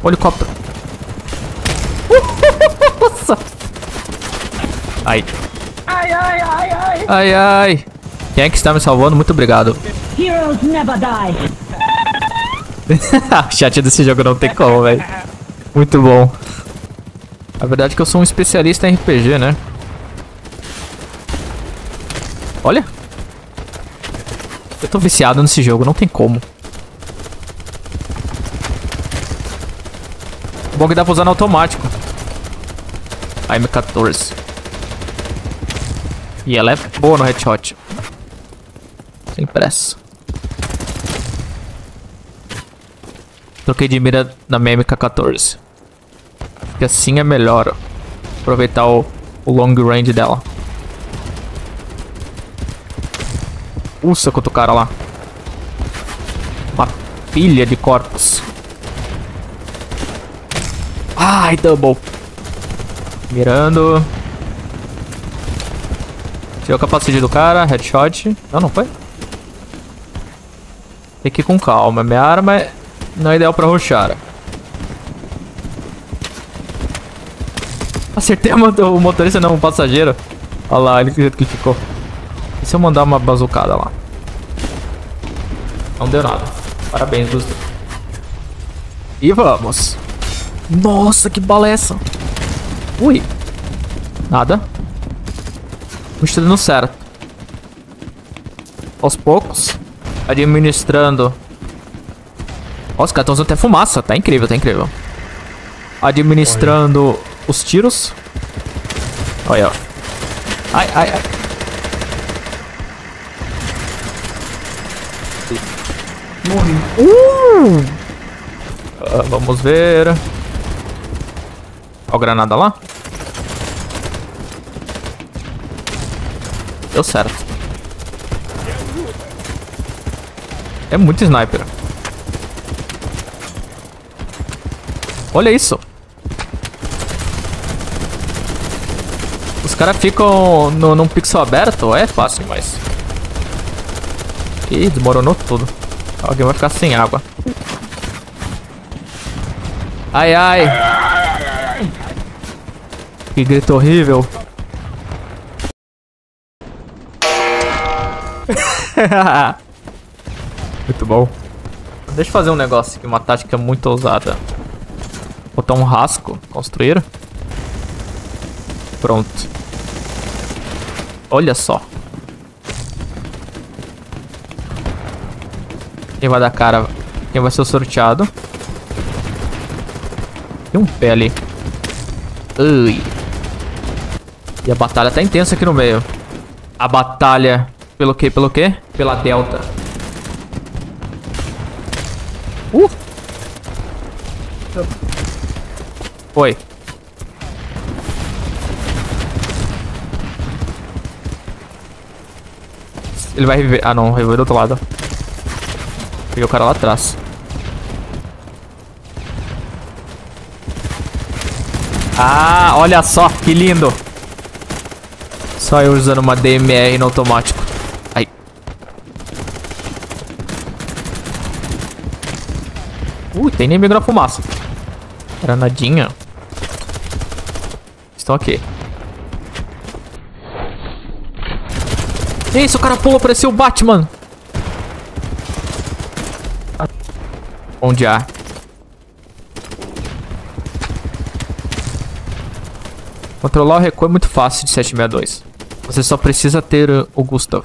O helicóptero. Nossa. Ai. Ai, ai, ai, ai. Ai, ai. Quem é que está me salvando? Muito obrigado. Heroes never die. O chat desse jogo não tem como, velho. Muito bom. A verdade é que eu sou um especialista em RPG, né? Olha. Eu tô viciado nesse jogo, não tem como. Bom que dá pra usar no automático. A M14. E ela é boa no headshot. Sem pressa. Troquei de mira na minha MK14. Porque assim é melhor aproveitar o long range dela. Usa quanto cara lá. Uma pilha de corpos. Ai, double. Mirando. Tirei o capacete do cara, headshot. Não foi? Tem que ir com calma. Minha arma não é ideal pra rushar. Acertei o motorista, não, o passageiro. Olha lá, ele que ficou. E se eu mandar uma bazucada lá? Não deu nada. Parabéns, Gustavo. E vamos. Nossa, que bala é essa? Ui. Nada. Está dando certo. Aos poucos. Administrando. Ó, os caras estão usando até fumaça. Tá incrível, tá incrível. Administrando os tiros. Olha, ó. Ai, ai, ai. Morri. Vamos ver. Ó, a granada lá. Deu certo. É muito sniper. Olha isso. Os caras ficam num pixel aberto. É fácil, mas... Ih, desmoronou tudo. Alguém vai ficar sem água. Ai, ai. Que grito horrível. Muito bom. Deixa eu fazer um negócio aqui, uma tática muito ousada. Botar um rasco, construir. Pronto. Olha só. Quem vai dar cara? Quem vai ser o sorteado? Tem um pé ali. Ui. E a batalha tá intensa aqui no meio. A batalha... Pelo quê? Pelo quê? Pela Delta. Foi. Ele vai reviver. Ah, não. Reviver do outro lado. Peguei o cara lá atrás. Ah, olha só. Que lindo. Só eu usando uma DMR no automático. Ai. Tem inimigo na fumaça. Granadinha. Estão aqui. Isso, o cara pulou, pareceu o Batman. Onde há? Controlar o recuo é muito fácil de 762. Você só precisa ter o Gustav.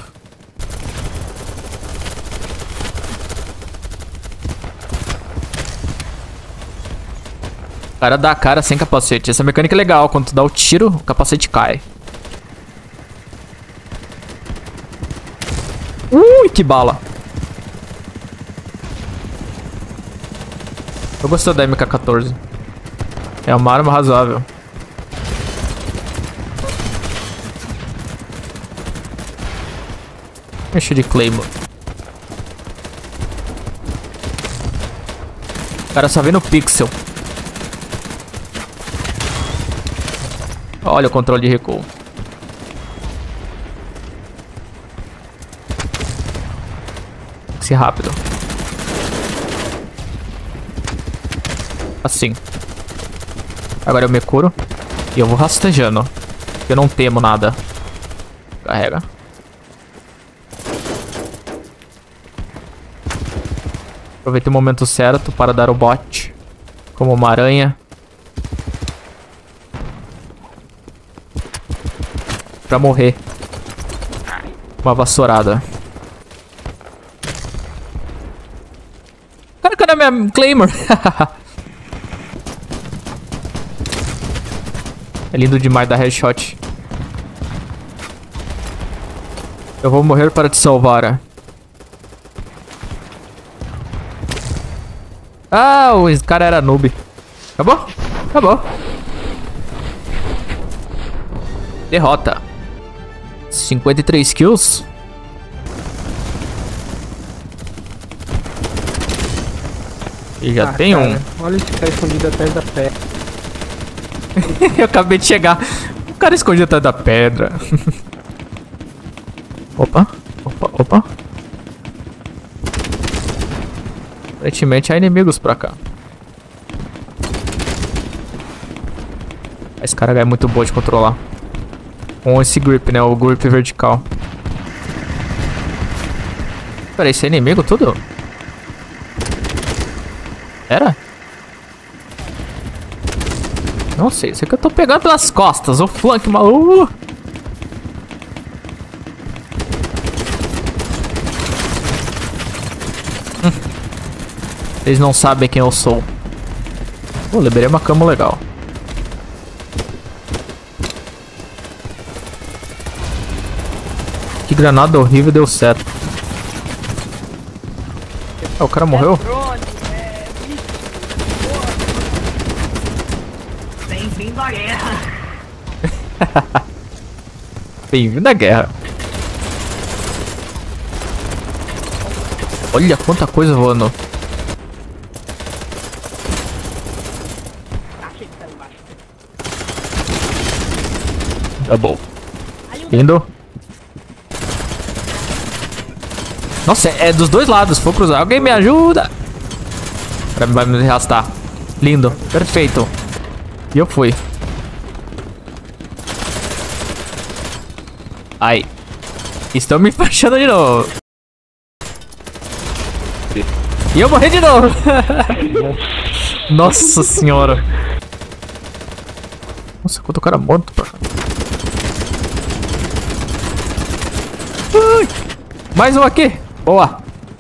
O cara dá a cara sem capacete. Essa mecânica é legal. Quando tu dá o tiro, o capacete cai. Ui, que bala. Eu gostei da MK14. É uma arma razoável. Enche de Claymore. O cara só vê no pixel. Olha o controle de recuo. Tem que ser rápido. Assim. Agora eu me curo. E eu vou rastejando. Eu não temo nada. Carrega. Aproveita o momento certo para dar o bote. Como uma aranha. Pra morrer. Uma vassourada. Cara, cadê a minha Claymore? É lindo demais dar headshot. Eu vou morrer para te salvar. Ah, o cara era noob. Acabou? Acabou. Derrota. 53 kills. E já tem cara, um. Olha esse cara escondido atrás da pedra. Eu acabei de chegar. O cara escondido atrás da pedra. Opa, opa, opa. Aparentemente há inimigos pra cá. Esse cara é muito bom de controlar. Com esse grip, né? O grip vertical. Peraí, esse é inimigo tudo? Era? Não sei, isso aqui eu tô pegando pelas costas. O flank maluco. Eles não sabem quem eu sou. Pô, liberei uma cama legal. Que granada horrível deu certo. Ah, o cara morreu? Bem-vindo à guerra. Bem-vindo à guerra. Olha quanta coisa voando. Tá bom. Indo. Nossa, é dos dois lados. Se for cruzar, alguém me ajuda. Pra vai me arrastar. Lindo. Perfeito. E eu fui. Ai. Estão me enfaixando de novo. E eu morri de novo. Nossa senhora. Nossa, quanto cara morto pra cá. Mais um aqui. Boa.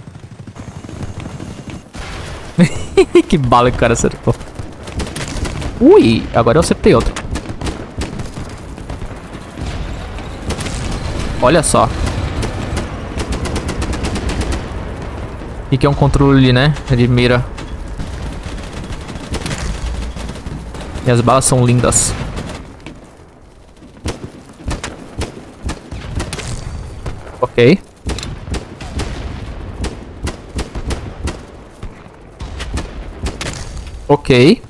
Que bala que o cara acertou. Ui, agora eu acertei outro. Olha só. E que é um controle, né? De mira. E as balas são lindas. Ok. Ok.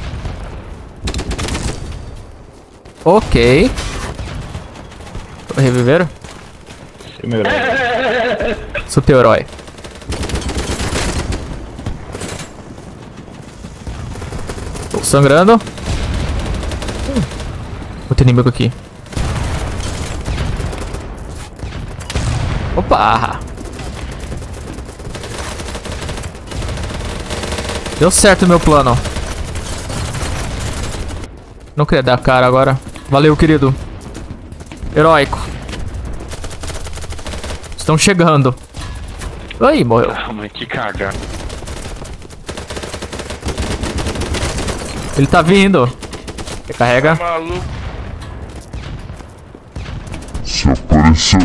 Ok. Reviveram? Seu meu herói. Sou teu herói. Tô sangrando. Outro inimigo aqui. Opa! Deu certo o meu plano. Não queria dar cara agora. Valeu, querido. Heróico. Estão chegando. Ai, morreu. Ah, mas que caga. Ele tá vindo. Recarrega. Maluco. Se apareceu.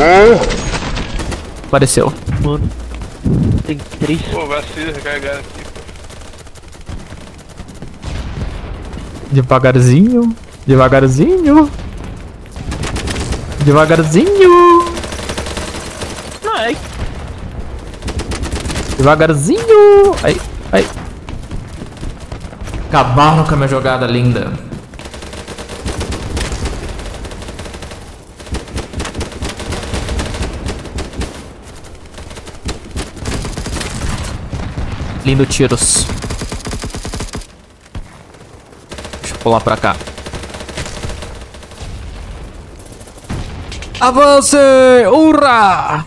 Apareceu. Mano. Tem 3. Pô, vacilo recarregar aqui. Devagarzinho. Devagarzinho. Devagarzinho. Ai. Devagarzinho. Ai, ai. Acabaram com a minha jogada linda. Lindo tiros. pular pra cá. Avance! Urra!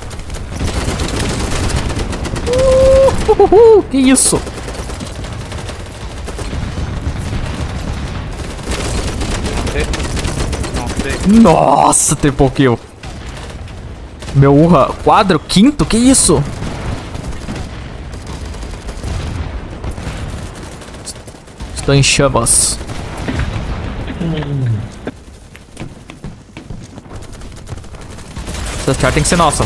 Que isso? Nossa, triple kill. Meu urra, quadro, quinto, que isso? Estou em chamas. Essa char tem que ser nossa.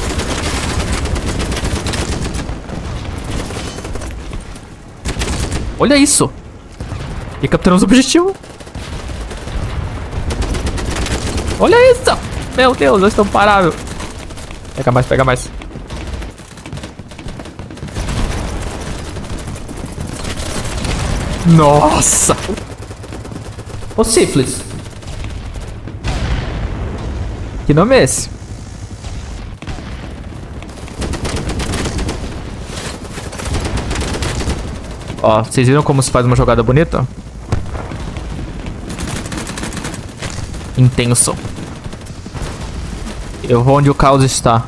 Olha isso. E capturamos o objetivo. Olha isso. Meu Deus, nós estamos parados. Pega mais, pega mais. Nossa. Ô, Sífilis. Que nome é esse? Ó, vocês viram como se faz uma jogada bonita? Intenso. Eu vou onde o caos está.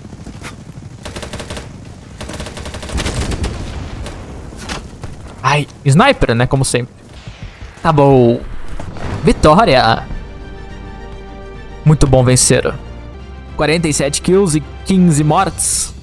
Ai, sniper, né? Como sempre. Tá bom. Vitória. Muito bom vencer. 47 kills e 15 mortes.